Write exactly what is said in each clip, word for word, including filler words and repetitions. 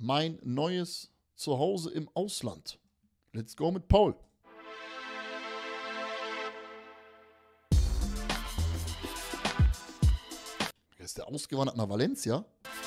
mein neues Zuhause im Ausland. Let's go mit Paul. Ist der ausgewandert nach Valencia?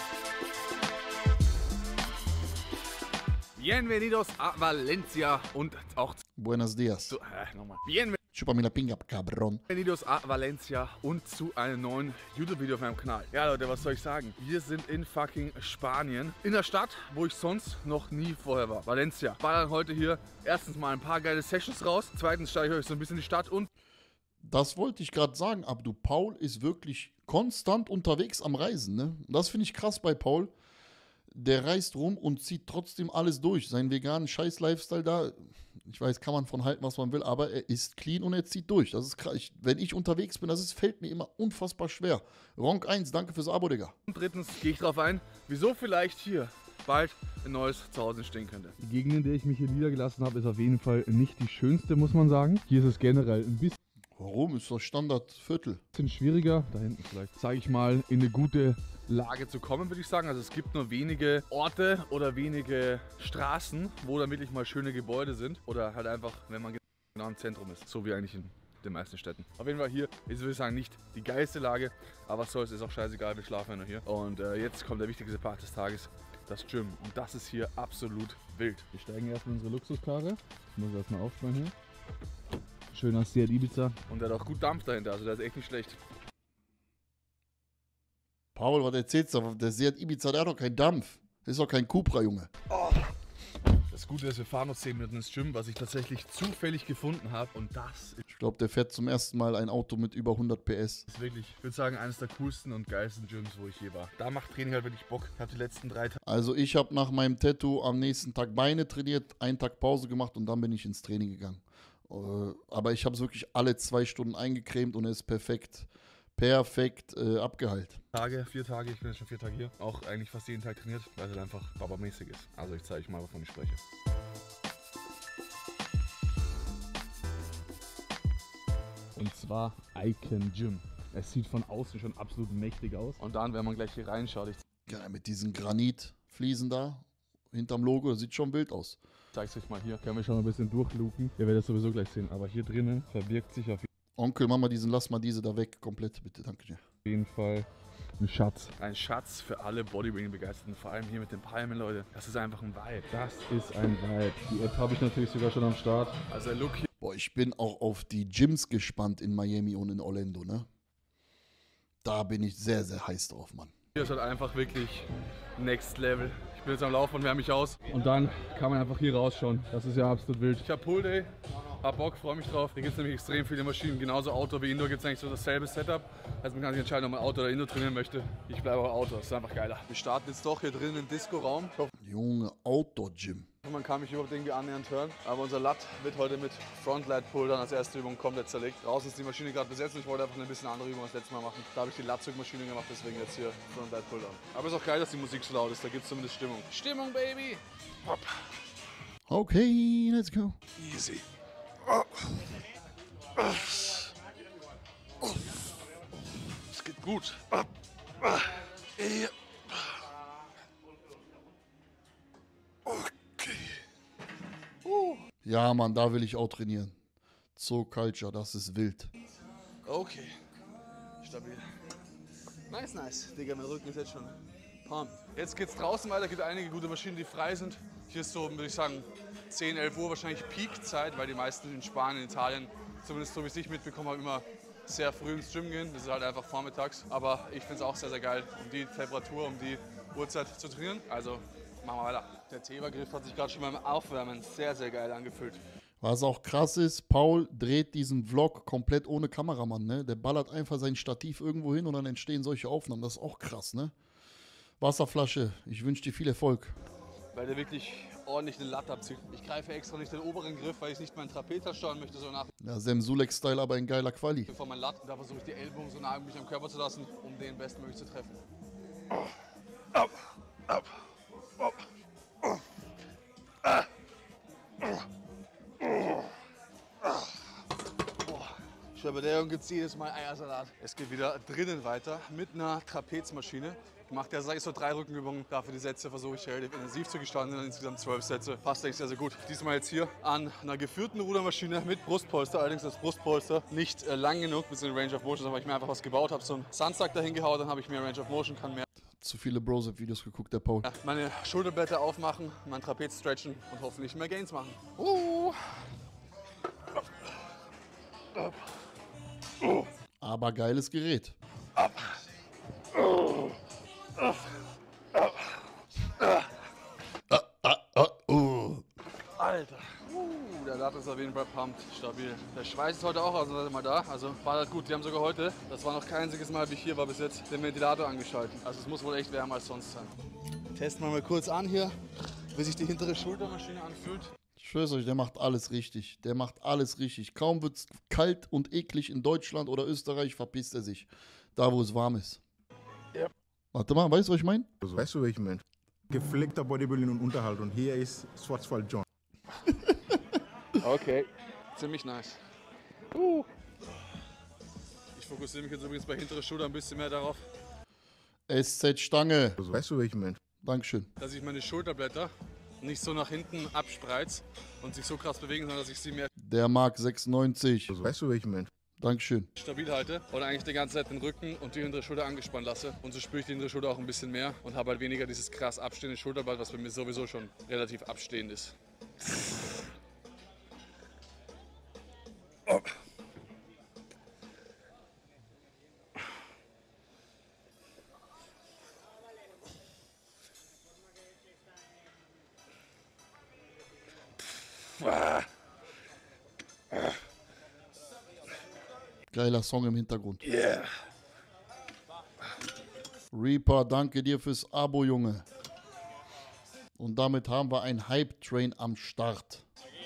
Bienvenidos a Valencia und auch Buenos dias. zu, äh, nochmal. Bienvenidos Chupa mi la pinga, cabrón. a Valencia und zu einem neuen YouTube-Video auf meinem Kanal. Ja Leute, was soll ich sagen? Wir sind in fucking Spanien. In der Stadt, wo ich sonst noch nie vorher war. Valencia. Ballern heute hier erstens mal ein paar geile Sessions raus. Zweitens steige ich euch so ein bisschen die Stadt und... Das wollte ich gerade sagen, Abdu. Paul ist wirklich konstant unterwegs am Reisen, ne? Das finde ich krass bei Paul. Der reist rum und zieht trotzdem alles durch. Seinen veganen Scheiß-Lifestyle da, ich weiß, kann man von halten, was man will, aber er ist clean und er zieht durch. Das ist krass. Ich, wenn ich unterwegs bin, das ist, fällt mir immer unfassbar schwer. Ronk eins, danke fürs Abo, Digga. Und drittens gehe ich darauf ein, wieso vielleicht hier bald ein neues Zuhause entstehen könnte. Die Gegend, in der ich mich hier niedergelassen habe, ist auf jeden Fall nicht die schönste, muss man sagen. Hier ist es generell ein bisschen Warum? Ist das Standardviertel. schwieriger. Da hinten vielleicht, sage ich mal, in eine gute Lage zu kommen, würde ich sagen. Also es gibt nur wenige Orte oder wenige Straßen, wo da wirklich mal schöne Gebäude sind. Oder halt einfach, wenn man genau im Zentrum ist. So wie eigentlich in den meisten Städten. Auf jeden Fall hier ist, würde ich sagen, nicht die geilste Lage. Aber was soll's, ist auch scheißegal, wir schlafen ja nur hier. Und äh, jetzt kommt der wichtigste Part des Tages, das Gym. Und das ist hier absolut wild. Wir steigen erstmal in unsere Luxuskarre. Ich muss erstmal aufspannen hier. Schöner Seat Ibiza. Und der hat auch gut Dampf dahinter, also der ist echt nicht schlecht. Paul, was erzählst du? Der Seat Ibiza, der hat doch keinen Dampf. Das ist doch kein Cupra, Junge. Oh. Das Gute ist, wir fahren noch zehn Minuten ins Gym, was ich tatsächlich zufällig gefunden habe. Und das Ich glaube, der fährt zum ersten Mal ein Auto mit über hundert P S. ist wirklich, ich würde sagen, eines der coolsten und geilsten Gyms, wo ich je war. Da macht Training halt wirklich Bock. Ich habe die letzten drei Tage Also ich habe nach meinem Tattoo am nächsten Tag Beine trainiert, einen Tag Pause gemacht und dann bin ich ins Training gegangen. Äh, aber ich habe es wirklich alle zwei Stunden eingecremt und er ist perfekt, perfekt äh, abgeheilt. Tage, vier Tage, ich bin jetzt schon vier Tage hier. Auch eigentlich fast jeden Tag trainiert, weil es halt einfach babamäßig ist. Also ich zeige euch mal, wovon ich spreche. Und zwar Icon Gym. Es sieht von außen schon absolut mächtig aus. Und dann, wenn man gleich hier reinschaut, ich Ja, mit diesen Granitfliesen da hinterm Logo, das sieht schon wild aus. zeige es euch mal hier. Können wir schon mal ein bisschen durchluken. Ihr werdet es sowieso gleich sehen. Aber hier drinnen verbirgt sich auf Onkel, mach mal diesen, lass mal diese da weg, komplett, bitte, danke dir. jeden Fall ein Schatz. Ein Schatz für alle Bodybuilding-Begeisterten, vor allem hier mit den Palmen, Leute. Das ist einfach ein Vibe. Das ist ein Vibe. Die App habe ich natürlich sogar schon am Start. Also der Look hier Boah, ich bin auch auf die Gyms gespannt in Miami und in Orlando, ne? Da bin ich sehr, sehr heiß drauf, Mann. ist halt einfach wirklich next level. Ich bin jetzt am Laufen und wärme mich aus. Und dann kann man einfach hier rausschauen. Das ist ja absolut wild. Ich habe Pull Day, hab Bock, freue mich drauf. Hier gibt es nämlich extrem viele Maschinen, genauso Outdoor wie Indoor gibt es eigentlich so dasselbe Setup. Also man kann sich entscheiden, ob man Outdoor oder Indoor trainieren möchte. Ich bleibe auch Outdoor, das ist einfach geiler. Wir starten jetzt doch hier drin im Disco-Raum. Ich hoffe, Junge, Outdoor-Gym. man kann mich überhaupt irgendwie annähernd hören. Aber unser Lat wird heute mit Frontlight Pull dann als erste Übung komplett zerlegt. Draußen ist die Maschine gerade besetzt und ich wollte einfach eine bisschen andere Übung als letztes Mal machen. Da habe ich die Latzug-Maschine gemacht, deswegen jetzt hier Frontlight Pull down. Aber ist auch geil, dass die Musik so laut ist, da gibt es zumindest Stimmung. Stimmung, Baby! Hopp. Okay, let's go. Easy. Es geht gut. Okay. Ja, Mann, da will ich auch trainieren. Zoo Culture, das ist wild. Okay. Stabil. Nice, nice. Digga, mein Rücken ist jetzt schon pumped. Jetzt geht's draußen weiter, gibt einige gute Maschinen, die frei sind. Hier ist so, würde ich sagen, zehn, elf Uhr wahrscheinlich Peak-Zeit, weil die meisten in Spanien, Italien, zumindest so wie ich es mitbekommen habe, immer sehr früh ins Gym gehen. Das ist halt einfach vormittags. Aber ich finde es auch sehr, sehr geil, um die Temperatur, um die Uhrzeit zu trainieren. Also machen wir weiter. Der Teva-Griff hat sich gerade schon beim Aufwärmen sehr, sehr geil angefühlt. Was auch krass ist, Paul dreht diesen Vlog komplett ohne Kameramann, ne? Der ballert einfach sein Stativ irgendwo hin und dann entstehen solche Aufnahmen. Das ist auch krass, ne? Wasserflasche, ich wünsche dir viel Erfolg. Weil der wirklich ordentlich den Latt abzieht. Ich greife extra nicht den oberen Griff, weil ich nicht meinen Trapez steuern möchte, so nach Ja, Semsulek-Style, aber ein geiler Quali. vor meinen Latt. Da versuche ich die Ellbogen so nah wie möglich am Körper zu lassen, um den bestmöglich zu treffen. Up, up, up. Ich Alter, bei der Junge gibt es jedes Mal Eiersalat. Es geht wieder drinnen weiter mit einer Trapezmaschine. Ich mache ja, sag ich so, drei Rückenübungen. Dafür die Sätze versuche ich relativ intensiv zu gestalten. Insgesamt zwölf Sätze. Passt eigentlich sehr, sehr gut. Diesmal jetzt hier an einer geführten Rudermaschine mit Brustpolster. Allerdings das Brustpolster nicht äh, lang genug, bis in Range of Motion, weil ich mir einfach was gebaut habe. So einen Sandsack dahin gehauen, dann habe ich mehr Range of Motion, kann mehr. Zu viele Brosep-Videos geguckt, der Paul. Ja, meine Schulterblätter aufmachen, mein Trapez stretchen und hoffentlich mehr Gains machen. Uh. Aber geiles Gerät. Alter. Uh, der Latte ist auf jeden Fall pumped, stabil. Der Schweiß ist heute auch ausnahmsweise mal da, also war das gut. Die haben sogar heute, das war noch kein einziges Mal, wie ich hier war bis jetzt, den Ventilator angeschaltet. Also es muss wohl echt wärmer als sonst sein. Testen wir mal kurz an hier, wie sich die hintere Schultermaschine anfühlt. Ich schwör's euch, der macht alles richtig. Der macht alles richtig. Kaum wird's kalt und eklig in Deutschland oder Österreich, verpisst er sich. Da, wo es warm ist. Ja. Warte mal, weißt du, was ich meine? Weißt du, was ich meine? Gepflegter Bodybuilding und Unterhalt und hier ist Schwarzwald John. Okay, ziemlich nice. Uh. Ich fokussiere mich jetzt übrigens bei hinterer Schulter ein bisschen mehr darauf, S Z-Stange. Weißt du, was ich meine? Dankeschön. dass ich meine Schulterblätter nicht so nach hinten abspreiz und sich so krass bewegen, sondern dass ich sie mehr Der Mark sechsundneunzig. Weißt du, was ich meine? Dankeschön. stabil halte und eigentlich die ganze Zeit den Rücken und die hintere Schulter angespannt lasse. Und so spüre ich die hintere Schulter auch ein bisschen mehr und habe halt weniger dieses krass abstehende Schulterblatt, was bei mir sowieso schon relativ abstehend ist. Oh. Geiler Song im Hintergrund. Yeah. Reaper, danke dir fürs Abo, Junge. Und damit haben wir ein Hype-Train am Start.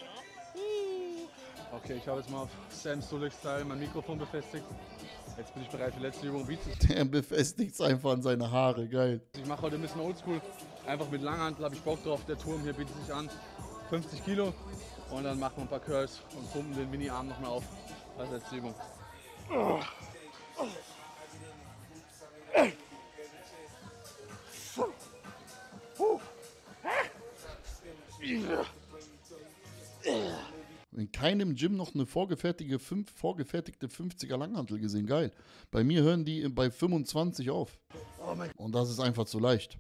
Okay, ich habe jetzt mal auf Sam Sulek-Style mein Mikrofon befestigt. Jetzt bin ich bereit für die letzte Übung Bizeps. Der befestigt es einfach an seine Haare, geil. Ich mache heute ein bisschen Oldschool. Einfach mit Langhantel habe ich Bock drauf. Der Turm hier bietet sich an. fünfzig Kilo. Und dann machen wir ein paar Curls und pumpen den Mini-Arm nochmal auf. Als letzte Übung. In keinem Gym noch eine vorgefertigte, fünf, vorgefertigte fünfziger Langhantel gesehen. Geil. Bei mir hören die bei fünfundzwanzig auf. Und das ist einfach zu leicht.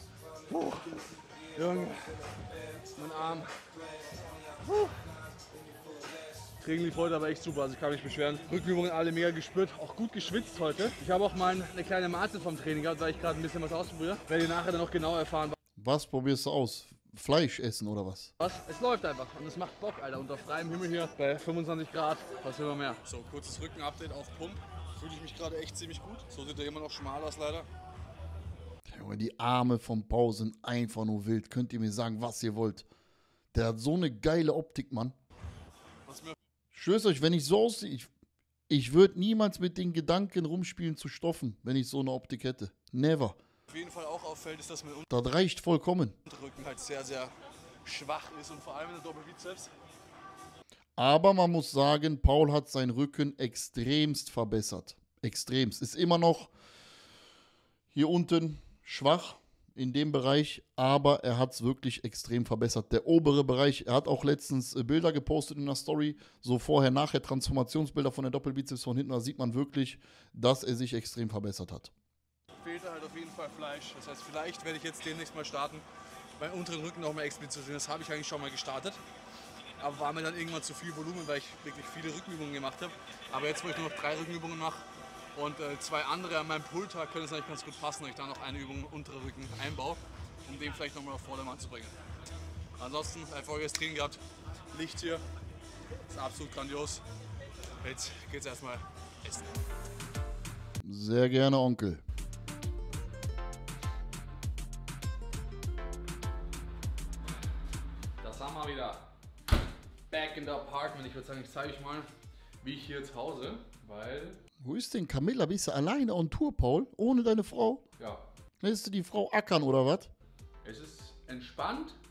Junge, mein Arm. Training lief heute aber echt super, also ich kann mich beschweren. Rückenübungen alle mega gespürt, auch gut geschwitzt heute. Ich habe auch mal eine kleine Mahlzeit vom Training gehabt, weil ich gerade ein bisschen was ausprobiere. Werde ihr nachher dann noch genau erfahren, Was probierst du aus? Fleisch essen oder was? was. Es läuft einfach und es macht Bock, Alter. Unter freiem Himmel hier bei fünfundzwanzig Grad, was will man mehr. So, kurzes Rücken-Update auf Pump. Fühle ich mich gerade echt ziemlich gut. So sieht er immer noch schmal aus, leider. Junge, die Arme vom Paul sind einfach nur wild. Könnt ihr mir sagen, was ihr wollt. Der hat so eine geile Optik, Mann. Was mir Ich schwör's euch, wenn ich so aussehe, ich, ich würde niemals mit den Gedanken rumspielen zu stoffen, wenn ich so eine Optik hätte. Never. auf jeden Fall auch auffällt, ist, dass mein Das reicht vollkommen. Unterrücken halt sehr, sehr schwach ist und vor allem in der Doppelbizeps. Aber man muss sagen, Paul hat seinen Rücken extremst verbessert. Extremst. Ist immer noch hier unten schwach in dem Bereich, aber er hat es wirklich extrem verbessert. Der obere Bereich, er hat auch letztens Bilder gepostet in der Story, so vorher-nachher Transformationsbilder von der Doppelbizeps von hinten, da sieht man wirklich, dass er sich extrem verbessert hat. Fehlte halt auf jeden Fall Fleisch. Das heißt, vielleicht werde ich jetzt demnächst mal starten, meinen unteren Rücken noch mal explizit zu sehen. Das habe ich eigentlich schon mal gestartet. Aber war mir dann irgendwann zu viel Volumen, weil ich wirklich viele Rückenübungen gemacht habe. Aber jetzt, wo ich nur noch drei Rückenübungen mache und äh, zwei andere an meinem Pulttag, könnte es eigentlich ganz gut passen, wenn ich da noch eine Übung untere Rücken einbaue, um den vielleicht nochmal auf Vordermann zu bringen. Ansonsten erfolgreiches Training gehabt. Licht hier ist absolut grandios. Jetzt geht's erstmal essen. Sehr gerne, Onkel. Das haben wir wieder. Back in the apartment. Ich würde sagen, ich zeige euch mal, wie ich hier zu Hause, weil, Wo ist denn Camilla? Bist du alleine on Tour, Paul? Ohne deine Frau? ja, Lässt du die Frau ackern oder was? es ist entspannt,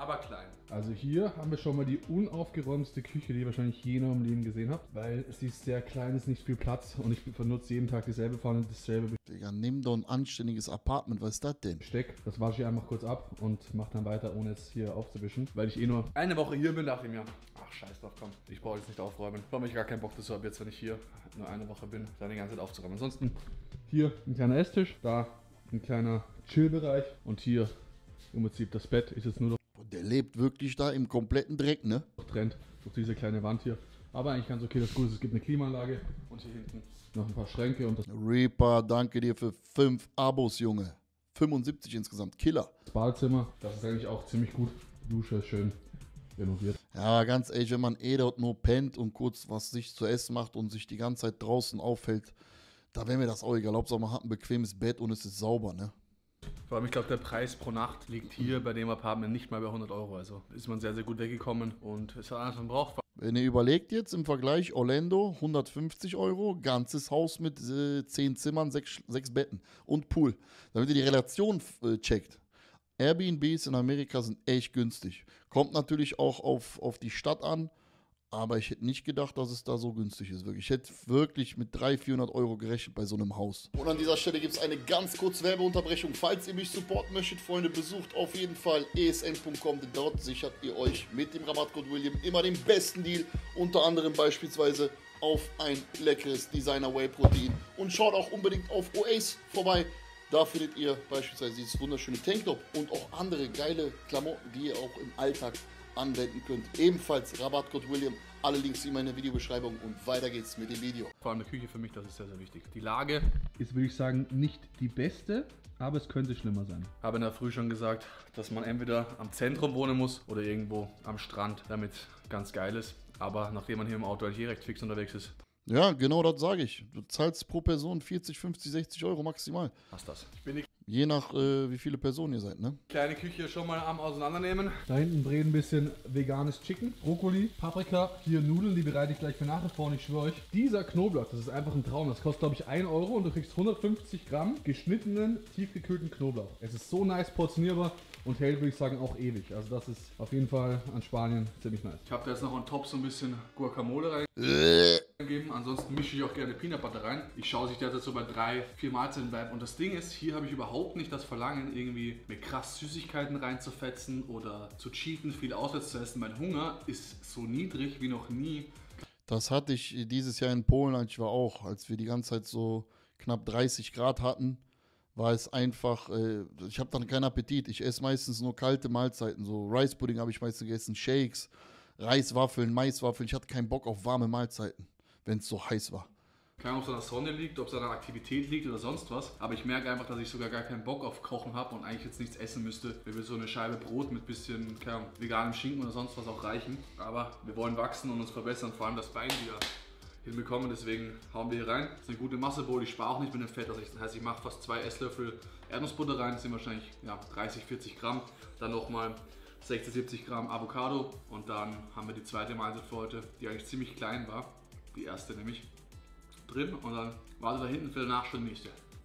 aber klein. Also hier haben wir schon mal die unaufgeräumteste Küche, die ihr wahrscheinlich je in eurem Leben gesehen habt, weil sie ist sehr klein, ist nicht viel Platz und ich benutze jeden Tag dieselbe Pfanne, dasselbe Digga, nimm doch ein anständiges Apartment, was ist das denn? Besteck. Das wasche ich einfach kurz ab und mache dann weiter, ohne es hier aufzuwischen, weil ich eh nur Eine Woche hier bin, dachte ich mir, ach scheiß drauf, komm, ich brauche jetzt nicht aufräumen. Ich habe ich gar keinen Bock dazu, ab jetzt, wenn ich hier nur eine Woche bin, dann die ganze Zeit aufzuräumen. Ansonsten hier ein kleiner Esstisch, da ein kleiner Chillbereich und hier im Prinzip das Bett ist jetzt nur noch Der lebt wirklich da im kompletten Dreck, ne? getrennt durch diese kleine Wand hier. Aber eigentlich ganz okay, das Gute ist, es gibt eine Klimaanlage und hier hinten noch ein paar Schränke und das Reaper, danke dir für fünf Abos, Junge. fünfundsiebzig insgesamt, Killer. Badezimmer, das ist eigentlich auch ziemlich gut. Die Dusche ist schön renoviert. Ja, aber ganz ehrlich, wenn man eh dort nur pennt und kurz was sich zu essen macht und sich die ganze Zeit draußen aufhält, da wäre mir das auch egal. Hauptsache man hat ein bequemes Bett und es ist sauber, ne? Vor allem, ich glaube, der Preis pro Nacht liegt hier bei dem Apartment nicht mal bei hundert Euro. Also ist man sehr, sehr gut weggekommen und ist alles, was man braucht. Wenn ihr überlegt jetzt im Vergleich, Orlando hundertfünfzig Euro, ganzes Haus mit äh, zehn Zimmern, sechs, sechs Betten und Pool. Damit ihr die Relation äh, checkt. Airbnbs in Amerika sind echt günstig. Kommt natürlich auch auf, auf die Stadt an, aber ich hätte nicht gedacht, dass es da so günstig ist. Wirklich. Ich hätte wirklich mit dreihundert, vierhundert Euro gerechnet bei so einem Haus. Und an dieser Stelle gibt es eine ganz kurze Werbeunterbrechung. Falls ihr mich supporten möchtet, Freunde, besucht auf jeden Fall e s n punkt com, denn dort sichert ihr euch mit dem Rabattcode William immer den besten Deal. Unter anderem beispielsweise auf ein leckeres Designer Whey Protein. Und schaut auch unbedingt auf Oasis vorbei. Da findet ihr beispielsweise dieses wunderschöne Tanktop und auch andere geile Klamotten, die ihr auch im Alltag anwenden könnt. Ebenfalls Rabattcode William. Alle Links in meiner Videobeschreibung und weiter geht's mit dem Video. Vor allem die Küche für mich, das ist sehr, sehr wichtig. Die Lage, Ist, würde ich sagen, nicht die beste, aber es könnte schlimmer sein. habe in der Früh schon gesagt, dass man entweder am Zentrum wohnen muss oder irgendwo am Strand, damit ganz geil ist. Aber nachdem man hier im Auto eigentlich recht fix unterwegs ist, Ja, genau das sage ich. Du zahlst pro Person vierzig, fünfzig, sechzig Euro maximal. passt das. Ich bin die Je nach, äh, wie viele Personen ihr seid, ne? kleine Küche schon mal am Auseinandernehmen. Da hinten drehen ein bisschen veganes Chicken, Brokkoli, Paprika, hier Nudeln, die bereite ich gleich für nachher vor und ich schwöre euch, dieser Knoblauch, das ist einfach ein Traum. Das kostet glaube ich ein Euro und du kriegst hundertfünfzig Gramm geschnittenen, tiefgekühlten Knoblauch. Es ist so nice portionierbar und hält, würde ich sagen, auch ewig. Also das ist auf jeden Fall an Spanien ziemlich nice. Ich habe da jetzt noch on top so ein bisschen Guacamole reingegeben. Ansonsten mische ich auch gerne Peanut Butter rein. Ich schaue, dass ich derzeit so bei drei, vier Mahlzeiten bleibe. Und das Ding ist, hier habe ich überhaupt nicht das Verlangen, irgendwie mit krass Süßigkeiten reinzufetzen oder zu cheaten, viel auswärts zu essen. Mein Hunger ist so niedrig wie noch nie. Das hatte ich dieses Jahr in Polen, als ich war auch, als wir die ganze Zeit so knapp dreißig Grad hatten, war es einfach, äh, ich habe dann keinen Appetit. Ich esse meistens nur kalte Mahlzeiten, so Rice Pudding habe ich meistens gegessen, Shakes, Reiswaffeln, Maiswaffeln. Ich hatte keinen Bock auf warme Mahlzeiten, wenn es so heiß war. Keine Ahnung, ob es an der Sonne liegt, ob es an der Aktivität liegt oder sonst was. Aber ich merke einfach, dass ich sogar gar keinen Bock auf Kochen habe und eigentlich jetzt nichts essen müsste. Mir will so eine Scheibe Brot mit bisschen, keine Ahnung, veganem Schinken oder sonst was auch reichen. Aber wir wollen wachsen und uns verbessern, vor allem das Bein wieder hinbekommen. Deswegen hauen wir hier rein. Das ist eine gute Massebowl. Ich spare auch nicht mit dem Fett. Also ich, das heißt, ich mache fast zwei Esslöffel Erdnussbutter rein. Das sind wahrscheinlich ja, dreißig, vierzig Gramm. Dann nochmal sechzig, siebzig Gramm Avocado. Und dann haben wir die zweite Mahlzeit für heute, die eigentlich ziemlich klein war. Die erste nämlich. Drin und dann warte da hinten für die Nachstunde nächste.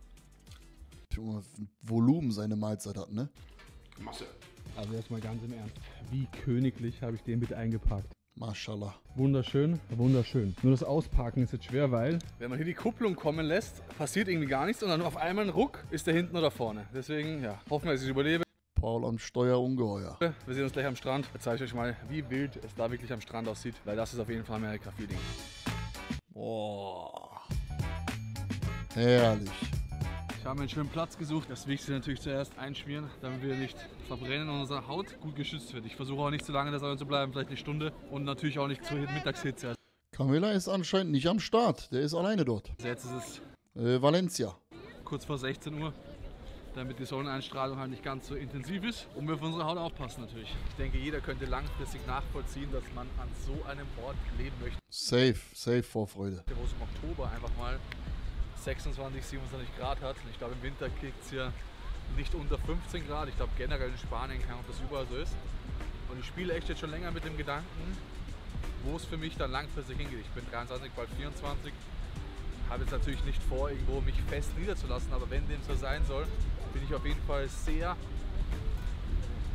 Junge, Volumen seine Mahlzeit hat, ne? Masse. Also erstmal ganz im Ernst, wie königlich habe ich den bitte eingepackt. Mashallah. Wunderschön, wunderschön. Nur das Auspacken ist jetzt schwer, weil Wenn man hier die Kupplung kommen lässt, passiert irgendwie gar nichts und dann auf einmal ein Ruck ist der hinten oder vorne. Deswegen, ja, hoffen wir, dass ich überlebe. Paul am Steuer ungeheuer. Wir sehen uns gleich am Strand. Jetzt zeige ich euch mal, wie wild es da wirklich am Strand aussieht, weil das ist auf jeden Fall Amerika-Feeling. Boah. Herrlich. Ich habe einen schönen Platz gesucht. Das Wichtigste natürlich zuerst einschmieren, damit wir nicht verbrennen und unsere Haut gut geschützt wird. Ich versuche auch nicht zu lange da zu bleiben, vielleicht eine Stunde und natürlich auch nicht zur Mittagshitze. Camilla ist anscheinend nicht am Start. Der ist alleine dort. Also jetzt ist es Äh, Valencia. kurz vor sechzehn Uhr, damit die Sonneneinstrahlung halt nicht ganz so intensiv ist und wir auf unsere Haut aufpassen natürlich. Ich denke, jeder könnte langfristig nachvollziehen, dass man an so einem Ort leben möchte, Safe, safe Vorfreude. wo es im Oktober einfach mal sechsundzwanzig, siebenundzwanzig Grad hat. Ich glaube, im Winter kriegt es hier nicht unter fünfzehn Grad. Ich glaube, generell in Spanien kann auch das überall so ist. Und ich spiele echt jetzt schon länger mit dem Gedanken, wo es für mich dann langfristig hingeht. Ich bin dreiundzwanzig, bald vierundzwanzig. Habe jetzt natürlich nicht vor, irgendwo mich fest niederzulassen, aber wenn dem so sein soll, bin ich auf jeden Fall sehr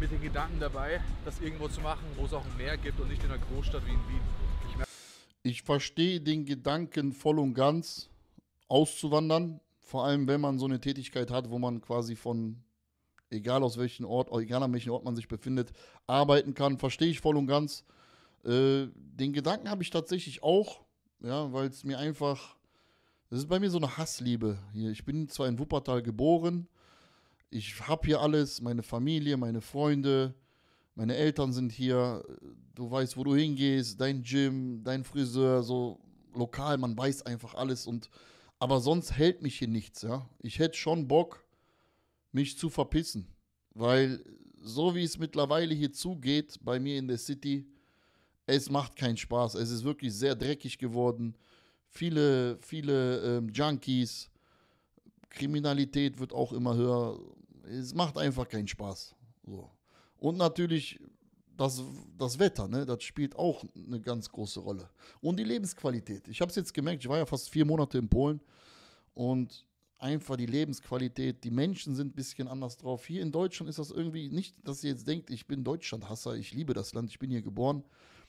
mit den Gedanken dabei, das irgendwo zu machen, wo es auch ein Meer gibt und nicht in einer Großstadt wie in Wien. Ich, merke, Ich verstehe den Gedanken voll und ganz, auszuwandern. Vor allem, wenn man so eine Tätigkeit hat, wo man quasi von, egal aus welchem Ort, egal an welchem Ort man sich befindet, arbeiten kann. Verstehe ich voll und ganz. Äh, den Gedanken habe ich tatsächlich auch, ja, weil es mir einfach, das ist bei mir so eine Hassliebe hier. Ich bin zwar in Wuppertal geboren, ich habe hier alles, meine Familie, meine Freunde, meine Eltern sind hier, du weißt, wo du hingehst, dein Gym, dein Friseur, so lokal, man weiß einfach alles und aber sonst hält mich hier nichts, ja. Ich hätte schon Bock, mich zu verpissen, weil so wie es mittlerweile hier zugeht, bei mir in der City, es macht keinen Spaß. Es ist wirklich sehr dreckig geworden. Viele, viele ähm, Junkies, Kriminalität wird auch immer höher. Es macht einfach keinen Spaß. So. Und natürlich das, das Wetter, ne, das spielt auch eine ganz große Rolle. Und die Lebensqualität. Ich habe es jetzt gemerkt, ich war ja fast vier Monate in Polen und einfach die Lebensqualität, die Menschen sind ein bisschen anders drauf. Hier in Deutschland ist das irgendwie nicht, dass ihr jetzt denkt, ich bin Deutschlandhasser, ich liebe das Land, ich bin hier geboren.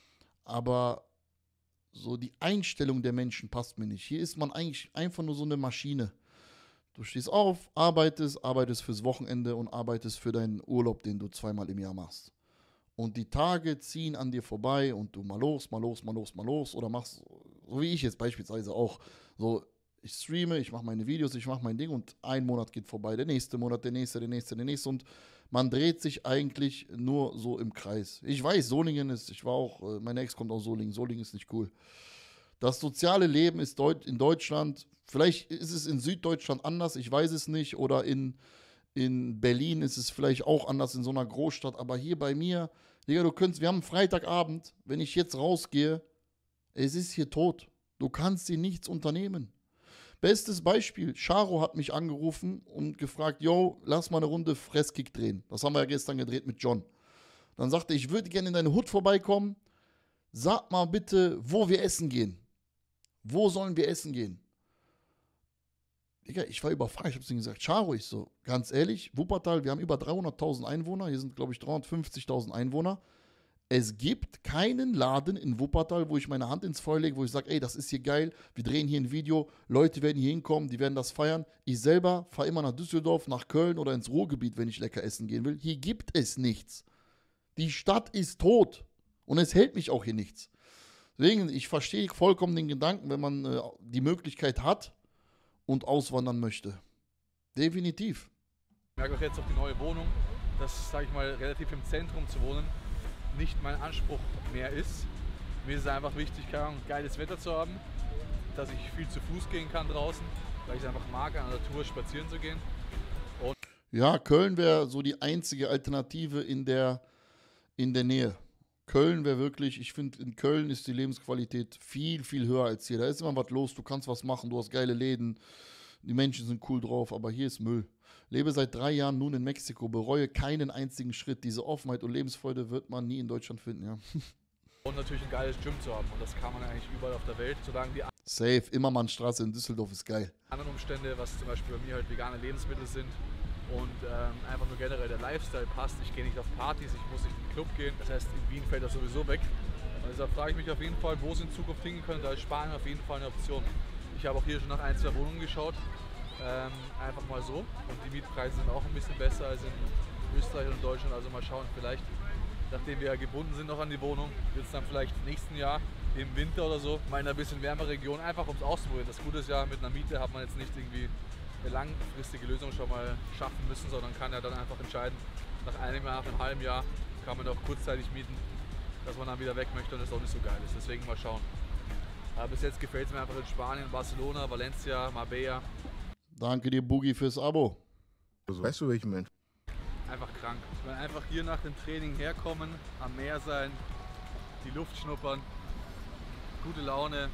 Aber so die Einstellung der Menschen passt mir nicht. Hier ist man eigentlich einfach nur so eine Maschine. Du stehst auf, arbeitest, arbeitest fürs Wochenende und arbeitest für deinen Urlaub, den du zweimal im Jahr machst. Und die Tage ziehen an dir vorbei und du mal los, mal los, mal los, mal los oder machst, so wie ich jetzt beispielsweise auch, so ich streame, ich mache meine Videos, ich mache mein Ding und ein Monat geht vorbei, der nächste Monat, der nächste, der nächste, der nächste und man dreht sich eigentlich nur so im Kreis. Ich weiß, Solingen ist, ich war auch, meine Ex kommt aus Solingen, Solingen ist nicht cool. Das soziale Leben ist in Deutschland, vielleicht ist es in Süddeutschland anders, ich weiß es nicht, oder in, in Berlin ist es vielleicht auch anders in so einer Großstadt, aber hier bei mir, Digga, du könntest, wir haben Freitagabend, wenn ich jetzt rausgehe, es ist hier tot. Du kannst hier nichts unternehmen. Bestes Beispiel, Charo hat mich angerufen und gefragt, yo, lass mal eine Runde Fresskick drehen. Das haben wir ja gestern gedreht mit John. Dann sagte er, ich würde gerne in deine Hut vorbeikommen. Sag mal bitte, wo wir essen gehen. Wo sollen wir essen gehen? Digga, ich war überfragt, ich hab's ihm gesagt, Charo, ich so, ganz ehrlich, Wuppertal, wir haben über dreihunderttausend Einwohner, hier sind, glaube ich, dreihundertfünfzigtausend Einwohner. Es gibt keinen Laden in Wuppertal, wo ich meine Hand ins Feuer lege, wo ich sage, ey, das ist hier geil, wir drehen hier ein Video, Leute werden hier hinkommen, die werden das feiern. Ich selber fahre immer nach Düsseldorf, nach Köln oder ins Ruhrgebiet, wenn ich lecker essen gehen will. Hier gibt es nichts. Die Stadt ist tot und es hält mich auch hier nichts. Deswegen, ich verstehe vollkommen den Gedanken, wenn man äh, die Möglichkeit hat und auswandern möchte. Definitiv. Ich merke auch jetzt auf die neue Wohnung, dass, sage ich mal, relativ im Zentrum zu wohnen nicht mein Anspruch mehr ist. Mir ist es einfach wichtig, geiles Wetter zu haben, dass ich viel zu Fuß gehen kann draußen, weil ich es einfach mag, an der Natur spazieren zu gehen. Und ja, Köln wäre so die einzige Alternative in der, in der Nähe. Köln wäre wirklich, ich finde, in Köln ist die Lebensqualität viel, viel höher als hier. Da ist immer was los, du kannst was machen, du hast geile Läden, die Menschen sind cool drauf, aber hier ist Müll. Lebe seit drei Jahren nun in Mexiko, bereue keinen einzigen Schritt. Diese Offenheit und Lebensfreude wird man nie in Deutschland finden, ja. Und natürlich ein geiles Gym zu haben. Und das kann man eigentlich überall auf der Welt, solange die Safe, Immermannstraße in Düsseldorf ist geil. anderen Umstände, was zum Beispiel bei mir halt vegane Lebensmittel sind und ähm, einfach nur generell der Lifestyle passt. Ich gehe nicht auf Partys, ich muss nicht in den Club gehen. Das heißt, in Wien fällt das sowieso weg. Und deshalb frage ich mich auf jeden Fall, wo es in Zukunft hingehen könnte. Da ist Spanien auf jeden Fall eine Option. Ich habe auch hier schon nach ein, zwei Wohnungen geschaut. Ähm, einfach mal so. Und die Mietpreise sind auch ein bisschen besser als in Österreich und Deutschland. Also mal schauen, vielleicht, nachdem wir ja gebunden sind noch an die Wohnung, wird es dann vielleicht nächsten Jahr im Winter oder so mal in einer bisschen wärmere Region, einfach um es auszuprobieren. Das Gute ist ja, mit einer Miete hat man jetzt nicht irgendwie eine langfristige Lösung schon mal schaffen müssen, sondern kann ja dann einfach entscheiden, nach einem Jahr, nach einem halben Jahr kann man auch kurzzeitig mieten, dass man dann wieder weg möchte und das auch nicht so geil ist. Deswegen mal schauen. Aber bis jetzt gefällt es mir einfach in Spanien, Barcelona, Valencia, Marbella. Danke dir, Boogie, fürs Abo. Weißt du, welchen Mensch? Einfach krank. Ich will einfach hier nach dem Training herkommen, am Meer sein, die Luft schnuppern, gute Laune.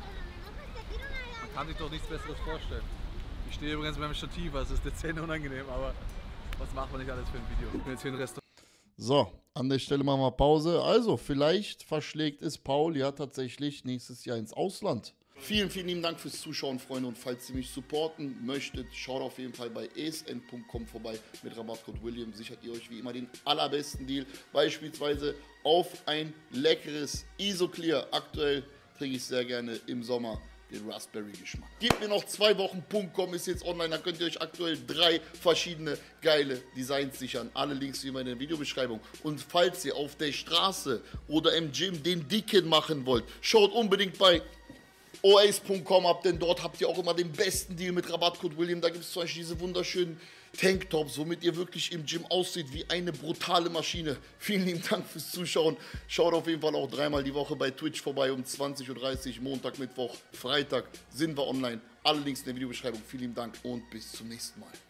Man kann sich doch nichts Besseres vorstellen. Ich stehe übrigens beim Stativ, also es ist dezent unangenehm, aber was macht man nicht alles für ein Video? Ich bin jetzt hier in Restaurant. So, an der Stelle machen wir Pause. Also, vielleicht verschlägt es Paul ja tatsächlich nächstes Jahr ins Ausland. Vielen, vielen lieben Dank fürs Zuschauen, Freunde. Und falls ihr mich supporten möchtet, schaut auf jeden Fall bei e s n punkt com vorbei. Mit Rabattcode William sichert ihr euch wie immer den allerbesten Deal. Beispielsweise auf ein leckeres Isoclear. Aktuell trinke ich sehr gerne im Sommer den Raspberry-Geschmack. Gebt mir noch zwei Wochen Punkt com ist jetzt online. Da könnt ihr euch aktuell drei verschiedene geile Designs sichern. Alle Links wie immer in der Videobeschreibung. Und falls ihr auf der Straße oder im Gym den Dicken machen wollt, schaut unbedingt bei oace punkt com ab, denn dort habt ihr auch immer den besten Deal mit Rabattcode William. Da gibt es zum Beispiel diese wunderschönen Tanktops, womit ihr wirklich im Gym aussieht wie eine brutale Maschine. Vielen lieben Dank fürs Zuschauen. Schaut auf jeden Fall auch dreimal die Woche bei Twitch vorbei um zwanzig Uhr dreißig, Montag, Mittwoch, Freitag sind wir online. Alle Links in der Videobeschreibung. Vielen lieben Dank und bis zum nächsten Mal.